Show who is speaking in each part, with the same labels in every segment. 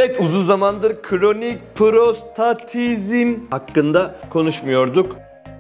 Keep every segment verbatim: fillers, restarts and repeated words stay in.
Speaker 1: Evet, uzun zamandır kronik prostatizm hakkında konuşmuyorduk.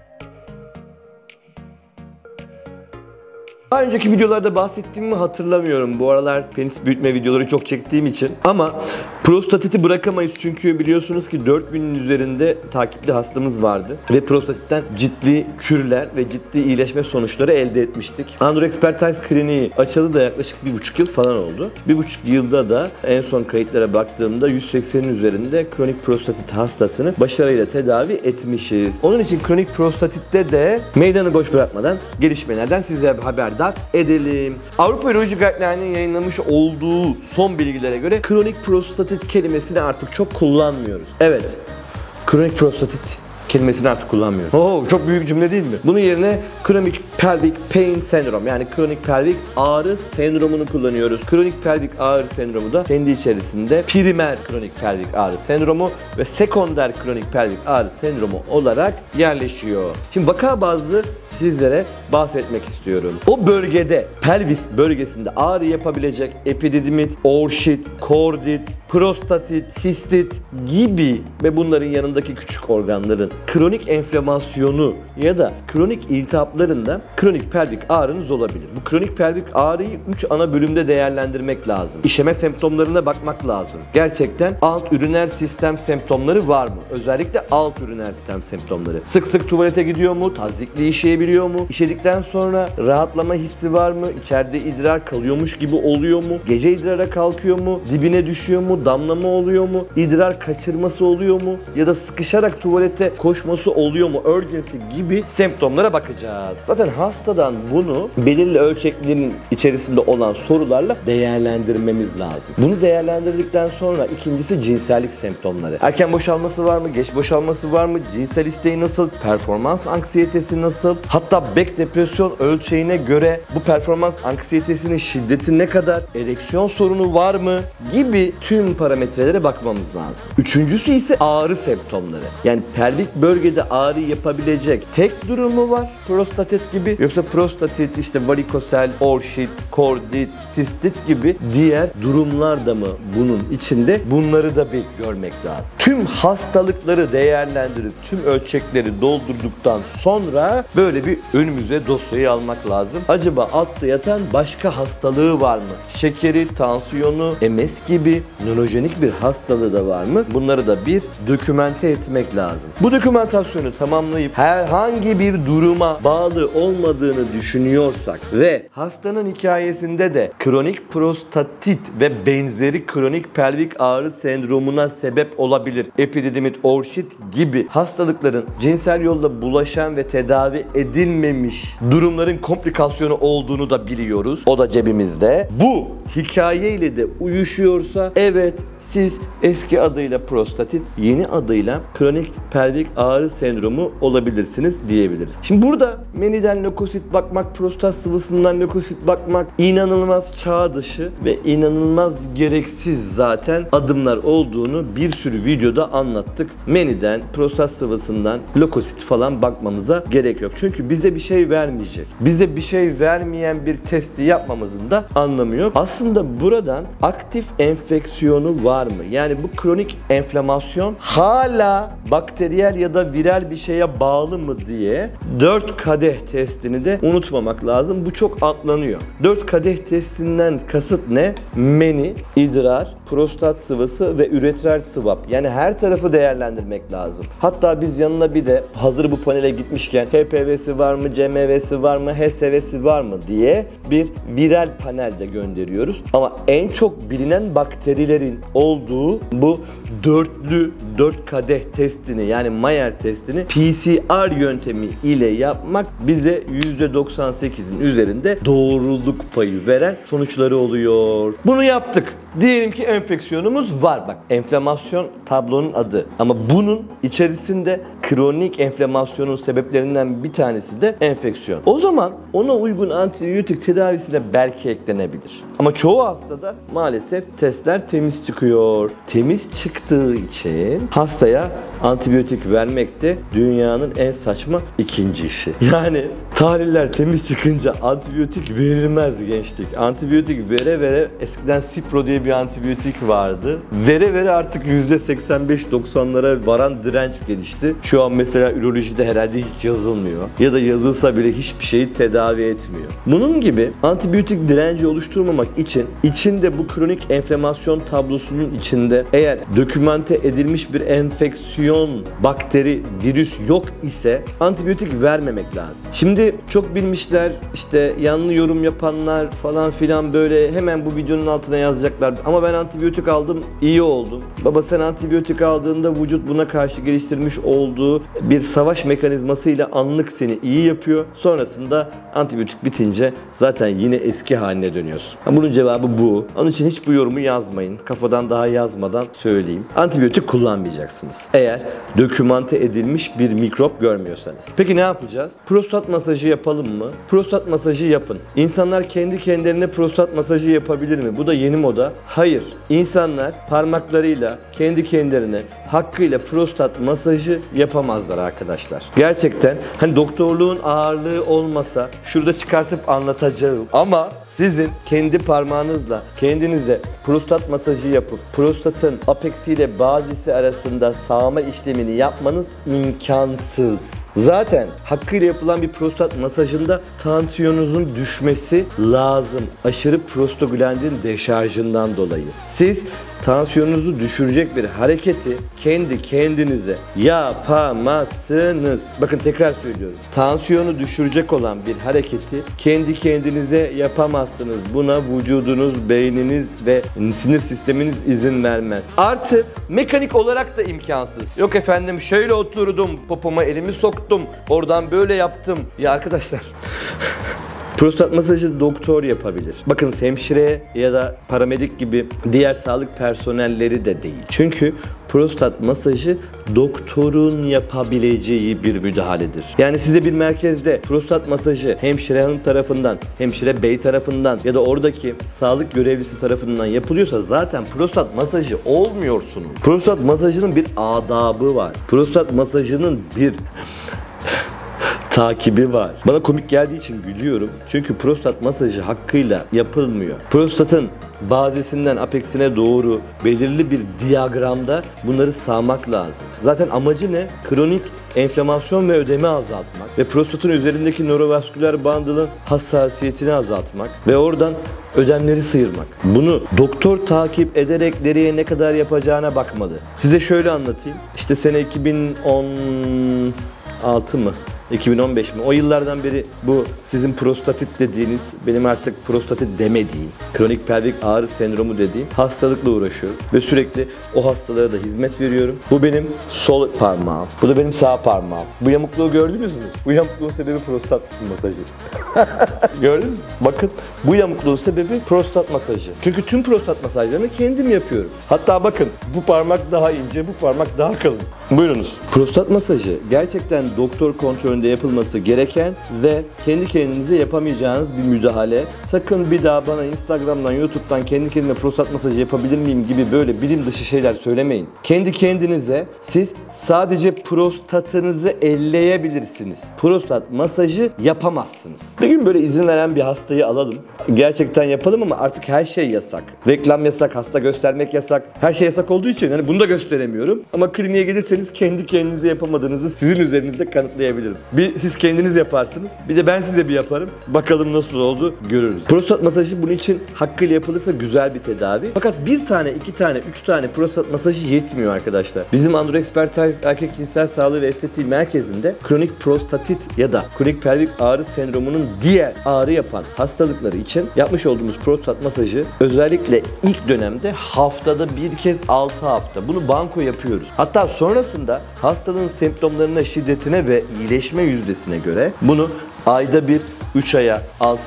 Speaker 1: Daha önceki videolarda bahsettiğimi hatırlamıyorum. Bu aralar penis büyütme videoları çok çektiğim için. Ama prostatiti bırakamayız çünkü biliyorsunuz ki dört binin üzerinde takipli hastamız vardı. Ve prostatitten ciddi kürler ve ciddi iyileşme sonuçları elde etmiştik. Andro Expertise kliniği açalı da yaklaşık bir buçuk yıl falan oldu. Bir buçuk yılda da en son kayıtlara baktığımda yüz seksenin üzerinde kronik prostatit hastasını başarıyla tedavi etmişiz. Onun için kronik prostatitte de meydanı boş bırakmadan gelişmelerden size haber edelim. Avrupa Uroloji Guideline'in yayınlamış olduğu son bilgilere göre kronik prostatit kelimesini artık çok kullanmıyoruz. Evet, kronik prostatit kelimesini artık kullanmıyoruz. Oo, çok büyük cümle değil mi? Bunun yerine kronik pelvic pain sendrom, yani kronik pelvik ağrı sendromunu kullanıyoruz. Kronik pelvik ağrı sendromu da kendi içerisinde primer kronik pelvik ağrı sendromu ve sekonder kronik pelvik ağrı sendromu olarak yerleşiyor. Şimdi vaka bazlı sizlere bahsetmek istiyorum. O bölgede, pelvis bölgesinde ağrı yapabilecek epididimit, orşit, kordit, prostatit, sistit gibi ve bunların yanındaki küçük organların kronik enflamasyonu ya da kronik iltihaplarında kronik pelvik ağrınız olabilir. Bu kronik pelvik ağrıyı üç ana bölümde değerlendirmek lazım. İşeme semptomlarına bakmak lazım. Gerçekten alt üriner sistem semptomları var mı? Özellikle alt üriner sistem semptomları. Sık sık tuvalete gidiyor mu? Tazyikli işeyebiliyor mu? İşedikten sonra rahatlama hissi var mı? İçeride idrar kalıyormuş gibi oluyor mu? Gece idrara kalkıyor mu? Dibine düşüyor mu? Damlama oluyor mu? İdrar kaçırması oluyor mu? Ya da sıkışarak tuvalete koşması oluyor mu? Urgency gibi semptomlara bakacağız. Zaten hastadan bunu belirli ölçeklerin içerisinde olan sorularla değerlendirmemiz lazım. Bunu değerlendirdikten sonra ikincisi cinsellik semptomları. Erken boşalması var mı? Geç boşalması var mı? Cinsel isteği nasıl? Performans anksiyetesi nasıl? Hatta Beck depresyon ölçeğine göre bu performans anksiyetesinin şiddeti ne kadar? Ereksiyon sorunu var mı? Gibi tüm parametrelere bakmamız lazım. Üçüncüsü ise ağrı semptomları. Yani pelvik bölgede ağrı yapabilecek tek durumu var prostatit gibi, yoksa prostatit, işte varikosel, orşit, kordit, sistit gibi diğer durumlar da mı bunun içinde? Bunları da bir görmek lazım. Tüm hastalıkları değerlendirip tüm ölçekleri doldurduktan sonra böyle bir önümüze dosyayı almak lazım. Acaba altta yatan başka hastalığı var mı? Şekeri, tansiyonu, M S gibi nörojenik bir hastalığı da var mı? Bunları da bir dokümente etmek lazım. Bu dokümantasyonu tamamlayıp herhangi bir duruma bağlı olmadığını düşünüyorsak ve hastanın hikayesinde de kronik prostatit ve benzeri kronik pelvik ağrı sendromuna sebep olabilir, epididimit, orşit gibi hastalıkların cinsel yolla bulaşan ve tedavi edilmemiş durumların komplikasyonu olduğunu da biliyoruz. O da cebimizde. Bu hikayeyle de uyuşuyorsa evet, siz eski adıyla prostatit, yeni adıyla kronik pelvik ağrı sendromu olabilirsiniz diyebiliriz. Şimdi burada meniden lökosit bakmak, prostat sıvısından lökosit bakmak inanılmaz çağ dışı ve inanılmaz gereksiz zaten adımlar olduğunu bir sürü videoda anlattık. Meniden, prostat sıvısından lökosit falan bakmamıza gerek yok. Çünkü bize bir şey vermeyecek. Bize bir şey vermeyen bir testi yapmamızın da anlamı yok. Aslında buradan aktif enfeksiyonu var mı? Yani bu kronik enflamasyon hala bakteriyel ya da viral bir şeye bağlı mı diye dört kadeh testini de unutmamak lazım. Bu çok atlanıyor. dört kadeh testinden kasıt ne? Meni, idrar, prostat sıvısı ve üretral swab. Yani her tarafı değerlendirmek lazım. Hatta biz yanına bir de hazır bu panele gitmişken H P V'si var mı, C M V'si var mı, H S V'si var mı diye bir viral panel de gönderiyoruz. Ama en çok bilinen bakterilerin olduğu bu dörtlü dört kadeh testini, yani Mayer testini P C R yöntemi ile yapmak bize yüzde doksan sekizin üzerinde doğruluk payı veren sonuçları oluyor. Bunu yaptık. Diyelim ki enfeksiyonumuz var. Bak, enflamasyon tablonun adı. Ama bunun içerisinde kronik enflamasyonun sebeplerinden bir tanesi de enfeksiyon. O zaman ona uygun antibiyotik tedavisine belki eklenebilir. Ama çoğu hastada maalesef testler temiz çıkıyor. Temiz çıktığı için hastaya antibiyotik vermek de dünyanın en saçma ikinci işi. Yani Tahliller temiz çıkınca antibiyotik verilmez gençlik. Antibiyotik vere vere, eskiden Cipro diye bir antibiyotik vardı. Vere vere artık yüzde seksen beş doksanlara varan direnç gelişti. Şu an mesela ürolojide herhalde hiç yazılmıyor. Ya da yazılsa bile hiçbir şeyi tedavi etmiyor. Bunun gibi antibiyotik direnci oluşturmamak için içinde bu kronik enflamasyon tablosunun içinde eğer dokümante edilmiş bir enfeksiyon, bakteri, virüs yok ise antibiyotik vermemek lazım. Şimdi çok bilmişler, işte yanlı yorum yapanlar falan filan böyle hemen bu videonun altına yazacaklar. Ama ben antibiyotik aldım, iyi oldum. Baba sen antibiyotik aldığında vücut buna karşı geliştirmiş olduğu bir savaş mekanizmasıyla anlık seni iyi yapıyor. Sonrasında antibiyotik bitince zaten yine eski haline dönüyorsun. Bunun cevabı bu. Onun için hiç bu yorumu yazmayın. Kafadan daha yazmadan söyleyeyim. Antibiyotik kullanmayacaksınız. Eğer dokümante edilmiş bir mikrop görmüyorsanız. Peki ne yapacağız? Prostat masajı yapalım mı? Prostat masajı yapın. İnsanlar kendi kendilerine prostat masajı yapabilir mi? Bu da yeni moda. Hayır. İnsanlar parmaklarıyla kendi kendilerine hakkıyla prostat masajı yapamazlar arkadaşlar. Gerçekten hani doktorluğun ağırlığı olmasa şurada çıkartıp anlatacağım ama sizin kendi parmağınızla kendinize prostat masajı yapıp prostatın apeksiyle bazisi arasında sağma işlemini yapmanız imkansız. Zaten hakkıyla yapılan bir prostat masajında tansiyonunuzun düşmesi lazım. Aşırı prostaglandin deşarjından dolayı. Siz tansiyonunuzu düşürecek bir hareketi kendi kendinize yapamazsınız. Bakın tekrar söylüyorum. Tansiyonu düşürecek olan bir hareketi kendi kendinize yapamazsınız. Buna vücudunuz, beyniniz ve sinir sisteminiz izin vermez. Artı mekanik olarak da imkansız. Yok efendim şöyle oturdum, popoma elimi soktum, oradan böyle yaptım. Ya arkadaşlar... Prostat masajı doktor yapabilir. Bakın hemşire ya da paramedik gibi diğer sağlık personelleri de değil. Çünkü prostat masajı doktorun yapabileceği bir müdahaledir. Yani size bir merkezde prostat masajı hemşire hanım tarafından, hemşire bey tarafından ya da oradaki sağlık görevlisi tarafından yapılıyorsa zaten prostat masajı olmuyorsunuz. Prostat masajının bir adabı var. Prostat masajının bir takibi var. Bana komik geldiği için gülüyorum. Çünkü prostat masajı hakkıyla yapılmıyor. Prostatın bazisinden apeksine doğru belirli bir diyagramda bunları sağmak lazım. Zaten amacı ne? Kronik enflamasyon ve ödemi azaltmak ve prostatın üzerindeki nörovasküler bandının hassasiyetini azaltmak ve oradan ödemleri sıyırmak. Bunu doktor takip ederek nereye ne kadar yapacağına bakmalı. Size şöyle anlatayım. İşte sene iki bin on altı mı? iki bin on beş mi? O yıllardan beri bu sizin prostatit dediğiniz, benim artık prostatit demediğim, kronik pelvik ağrı sendromu dediğim hastalıkla uğraşıyorum. Ve sürekli o hastalara da hizmet veriyorum. Bu benim sol parmağım. Bu da benim sağ parmağım. Bu yamukluğu gördünüz mü? Bu yamukluğun sebebi prostat masajı. Gördünüz mü? Bakın bu yamukluğun sebebi prostat masajı. Çünkü tüm prostat masajlarını kendim yapıyorum. Hatta bakın bu parmak daha ince, bu parmak daha kalın. Buyurunuz. Prostat masajı gerçekten doktor kontrolünde yapılması gereken ve kendi kendinize yapamayacağınız bir müdahale. Sakın bir daha bana Instagram'dan, YouTube'dan kendi kendime prostat masajı yapabilir miyim gibi böyle bilim dışı şeyler söylemeyin. Kendi kendinize siz sadece prostatınızı elleyebilirsiniz. Prostat masajı yapamazsınız. Bir gün böyle izin veren bir hastayı alalım. Gerçekten yapalım ama artık her şey yasak. Reklam yasak, hasta göstermek yasak. Her şey yasak olduğu için hani bunu da gösteremiyorum. Ama kliniğe gelirseniz kendi kendinize yapamadığınızı sizin üzerinizde kanıtlayabilirim. Bir siz kendiniz yaparsınız. Bir de ben size bir yaparım. Bakalım nasıl oldu görürüz. Prostat masajı bunun için hakkıyla yapılırsa güzel bir tedavi. Fakat bir tane, iki tane, üç tane prostat masajı yetmiyor arkadaşlar. Bizim Andro Expertise Erkek Cinsel Sağlığı ve Estetiği Merkezi'nde kronik prostatit ya da kronik pelvik ağrı sendromunun diğer ağrı yapan hastalıkları için yapmış olduğumuz prostat masajı özellikle ilk dönemde haftada bir kez altı hafta. Bunu banko yapıyoruz. Hatta sonrasında hastalığın semptomlarına, şiddetine ve iyileşme yüzdesine göre bunu ayda bir, üç aya, altı aya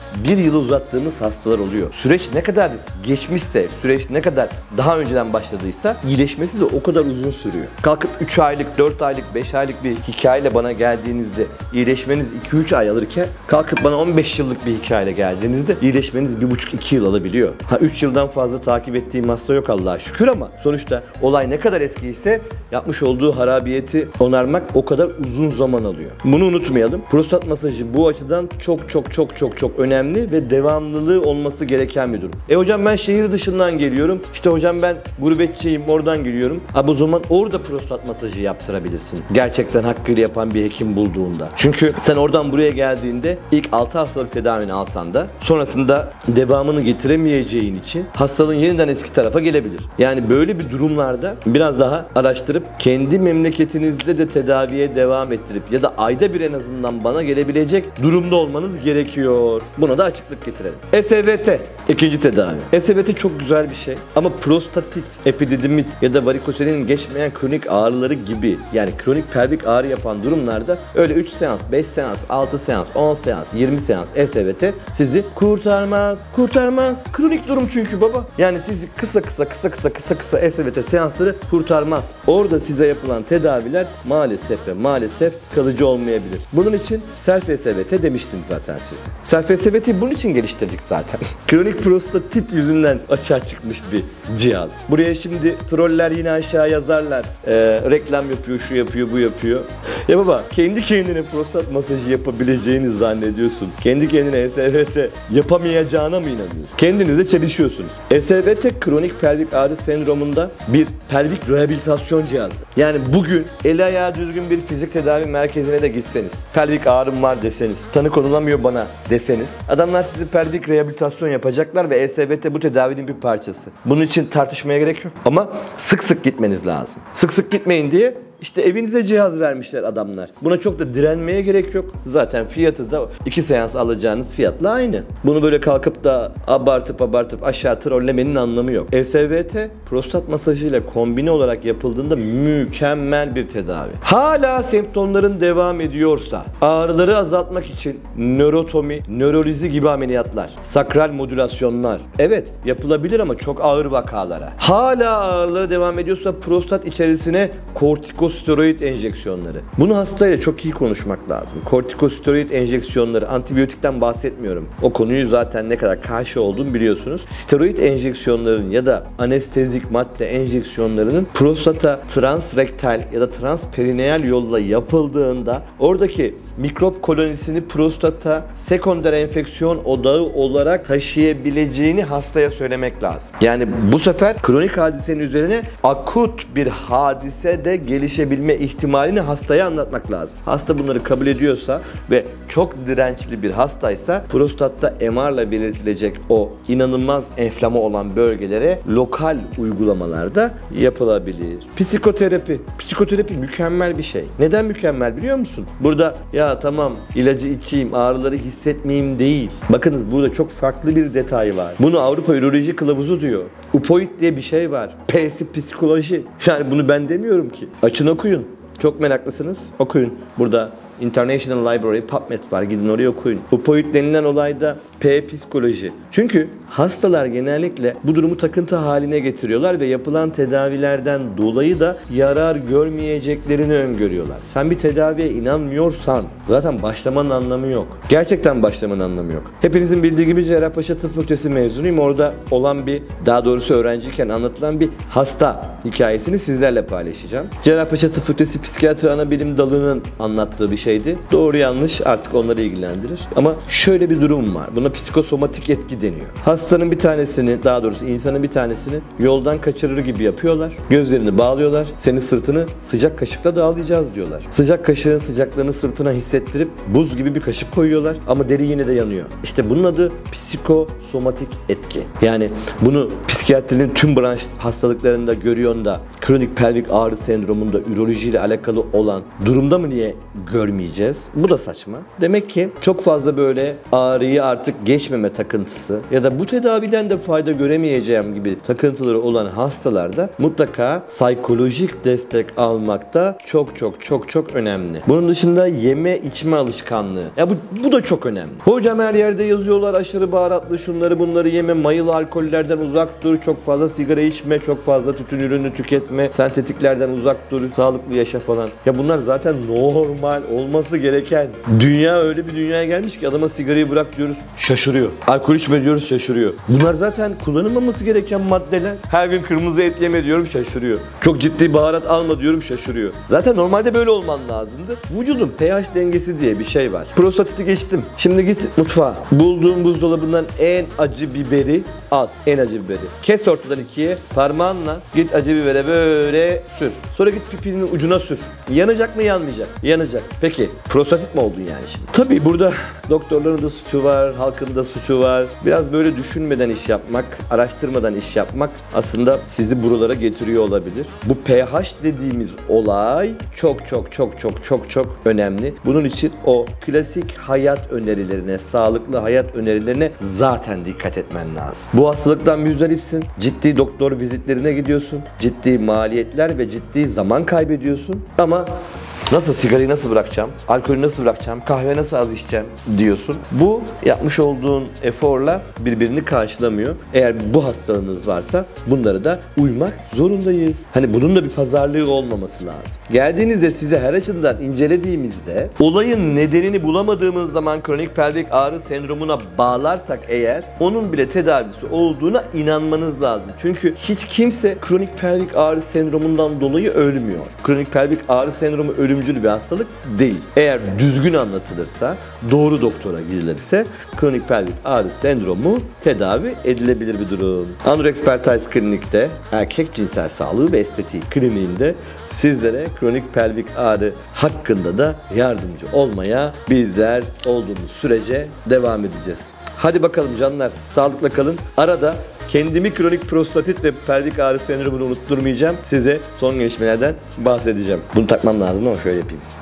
Speaker 1: bir yılı uzattığımız hastalar oluyor. Süreç ne kadar geçmişse, süreç ne kadar daha önceden başladıysa iyileşmesi de o kadar uzun sürüyor. Kalkıp üç aylık, dört aylık, beş aylık bir hikayeyle bana geldiğinizde iyileşmeniz iki üç ay alırken kalkıp bana on beş yıllık bir hikayeyle geldiğinizde iyileşmeniz bir buçuk iki yıl alabiliyor. Ha üç yıldan fazla takip ettiğim hasta yok Allah'a şükür ama sonuçta olay ne kadar eskiyse yapmış olduğu harabiyeti onarmak o kadar uzun zaman alıyor. Bunu unutmayalım. Prostat masajı bu açıdan çok çok çok çok çok önemli ve devamlılığı olması gereken bir durum. E hocam ben şehir dışından geliyorum. İşte hocam ben gurbetçiyim, oradan geliyorum. Ha bu zaman orada prostat masajı yaptırabilirsin. Gerçekten hakkıyla yapan bir hekim bulduğunda. Çünkü sen oradan buraya geldiğinde ilk altı haftalık tedavini alsan da sonrasında devamını getiremeyeceğin için hastalığın yeniden eski tarafa gelebilir. Yani böyle bir durumlarda biraz daha araştırıp kendi memleketinizde de tedaviye devam ettirip ya da ayda bir en azından bana gelebilecek durumda olmanız gerekiyor. Buna da açıklık getirelim. S V T ikinci tedavi. S V T çok güzel bir şey ama prostatit, epididimit ya da varikoselin geçmeyen kronik ağrıları gibi yani kronik pelvik ağrı yapan durumlarda öyle üç seans, beş seans, altı seans, on seans, yirmi seans S V T sizi kurtarmaz. Kurtarmaz. Kronik durum çünkü baba. Yani sizi kısa kısa kısa kısa kısa kısa S V T seansları kurtarmaz. Orada size yapılan tedaviler maalesef ve maalesef kalıcı olmayabilir. Bunun için self S V T demiştim zaten size. Self S V T'yi bunun için geliştirdik zaten. Kronik prostatit yüzünden açığa çıkmış bir cihaz. Buraya şimdi troller yine aşağı yazarlar. Ee, reklam yapıyor, şu yapıyor, bu yapıyor. Ya baba kendi kendine prostat masajı yapabileceğini zannediyorsun. Kendi kendine S V T yapamayacağına mı inanıyorsun? Kendinizle çelişiyorsunuz. S V T kronik pelvik ağrı sendromunda bir pelvik rehabilitasyon cihazı. Yani bugün eli ayağı düzgün bir fizik tedavi merkezine de gitseniz, pelvik ağrım var deseniz, tanı konulamıyor bana deseniz, adamlar sizi pelvik rehabilitasyon yapacaklar ve S V T bu tedavinin bir parçası. Bunun için tartışmaya gerek yok. Ama sık sık gitmeniz lazım. Sık sık gitmeyin diye İşte evinize cihaz vermişler adamlar. Buna çok da direnmeye gerek yok. Zaten fiyatı da iki seans alacağınız fiyatla aynı. Bunu böyle kalkıp da abartıp abartıp aşağı trollemenin anlamı yok. S V T prostat masajıyla kombine olarak yapıldığında mükemmel bir tedavi. Hala semptomların devam ediyorsa ağrıları azaltmak için nörotomi, nörolizi gibi ameliyatlar, sakral modülasyonlar evet yapılabilir ama çok ağır vakalara. Hala ağrıları devam ediyorsa prostat içerisine kortikosteroid enjeksiyonları. Bunu hastayla çok iyi konuşmak lazım. Kortikosteroid enjeksiyonları, antibiyotikten bahsetmiyorum. O konuyu zaten ne kadar karşı olduğumu biliyorsunuz. Steroid enjeksiyonların ya da anestezik madde enjeksiyonlarının prostata transrektal ya da transperineal yolla yapıldığında oradaki mikrop kolonisini prostata sekonder enfeksiyon odağı olarak taşıyabileceğini hastaya söylemek lazım. Yani bu sefer kronik hadisenin üzerine akut bir hadise de gelişebilme ihtimalini hastaya anlatmak lazım. Hasta bunları kabul ediyorsa ve çok dirençli bir hastaysa prostatta M R'la belirtilecek o inanılmaz enflama olan bölgelere lokal uygulamalarda yapılabilir. Psikoterapi. Psikoterapi mükemmel bir şey. Neden mükemmel biliyor musun? Burada ya tamam ilacı içeyim, ağrıları hissetmeyeyim değil. Bakınız burada çok farklı bir detay var. Bunu Avrupa Üroloji Kılavuzu diyor. Upoid diye bir şey var. P'si psikoloji. Yani bunu ben demiyorum ki. Açın okuyun. Çok meraklısınız. Okuyun. Burada International Library, PubMed var. Gidin oraya okuyun. Upoid denilen olayda P psikoloji. Çünkü hastalar genellikle bu durumu takıntı haline getiriyorlar ve yapılan tedavilerden dolayı da yarar görmeyeceklerini öngörüyorlar. Sen bir tedaviye inanmıyorsan zaten başlamanın anlamı yok. Gerçekten başlamanın anlamı yok. Hepinizin bildiği gibi Cerrahpaşa Tıp Fakültesi mezunuyum. Orada olan bir, daha doğrusu öğrenciyken anlatılan bir hasta hikayesini sizlerle paylaşacağım. Cerrahpaşa Tıp Fakültesi Psikiyatri Anabilim Dalı'nın anlattığı bir şeydi. Doğru yanlış artık onları ilgilendirir. Ama şöyle bir durum var. Buna psikosomatik etki deniyor. Hastanın bir tanesini, daha doğrusu insanın bir tanesini yoldan kaçırır gibi yapıyorlar. Gözlerini bağlıyorlar. Senin sırtını sıcak kaşıkla dağılayacağız diyorlar. Sıcak kaşığın sıcaklığını sırtına hissettirip buz gibi bir kaşık koyuyorlar ama deri yine de yanıyor. İşte bunun adı psikosomatik etki. Yani bunu psikiyatrinin tüm branş hastalıklarında görüyor pavyonda kronik pelvik ağrı sendromunda ürolojiyle alakalı olan durumda mı niye görmeyeceğiz? Bu da saçma. Demek ki çok fazla böyle ağrıyı artık geçmeme takıntısı ya da bu tedaviden de fayda göremeyeceğim gibi takıntıları olan hastalarda mutlaka psikolojik destek almakta çok çok çok çok önemli. Bunun dışında yeme içme alışkanlığı. Ya bu, bu da çok önemli. Hocam her yerde yazıyorlar aşırı baharatlı şunları bunları yeme, mayılı alkollerden uzak dur, çok fazla sigara içme, çok fazla tütün ürünü tüketme, sentetiklerden uzak dur, sağlıklı yaşa falan. Ya bunlar zaten normal olması gereken. Dünya öyle bir dünyaya gelmiş ki adama sigarayı bırak diyoruz, şaşırıyor. Alkol içme diyoruz, şaşırıyor. Bunlar zaten kullanılmaması gereken maddeler. Her gün kırmızı et yeme diyorum, şaşırıyor. Çok ciddi baharat alma diyorum, şaşırıyor. Zaten normalde böyle olman lazımdı. Vücudun pH dengesi diye bir şey var. Prostatiti geçtim. Şimdi git mutfağa. Bulduğun buzdolabından en acı biberi al. En acı biberi. Kes ortadan ikiye. Parmağınla git acı bibere böyle sür. Sonra git pipinin ucuna sür. Yanacak mı, yanmayacak? Yanacak. Peki prostatit mi oldun yani şimdi? Tabii burada doktorların da suçu var, halkın da suçu var. Biraz böyle düşünmeden iş yapmak, araştırmadan iş yapmak aslında sizi buralara getiriyor olabilir. Bu pH dediğimiz olay çok çok çok çok çok çok önemli. Bunun için o klasik hayat önerilerine, sağlıklı hayat önerilerine zaten dikkat etmen lazım. Bu hastalıktan müzdaripsin. Ciddi doktor vizitlerine gidiyorsun. Ciddi maliyetler ve ciddi zaman kaybediyorsun. Ama nasıl sigarayı nasıl bırakacağım, alkolü nasıl bırakacağım, kahve nasıl az içeceğim diyorsun. Bu yapmış olduğun eforla birbirini karşılamıyor. Eğer bu hastalığınız varsa bunları da uymak zorundayız. Hani bunun da bir pazarlığı olmaması lazım. Geldiğinizde size her açıdan incelediğimizde olayın nedenini bulamadığımız zaman kronik pelvik ağrı sendromuna bağlarsak eğer onun bile tedavisi olduğuna inanmanız lazım. Çünkü hiç kimse kronik pelvik ağrı sendromundan dolayı ölmüyor. Kronik pelvik ağrı sendromu ölüm ölümcül bir hastalık değil. Eğer düzgün anlatılırsa, doğru doktora gidilirse kronik pelvik ağrı sendromu tedavi edilebilir bir durum. Anur Expertise Klinik'te erkek cinsel sağlığı ve estetiği kliniğinde sizlere kronik pelvik ağrı hakkında da yardımcı olmaya bizler olduğumuz sürece devam edeceğiz. Hadi bakalım canlar, sağlıkla kalın. Arada kendimi kronik prostatit ve pelvik ağrı sendromunu unutturmayacağım. Size son gelişmelerden bahsedeceğim. Bunu takmam lazım ama şöyle yapayım.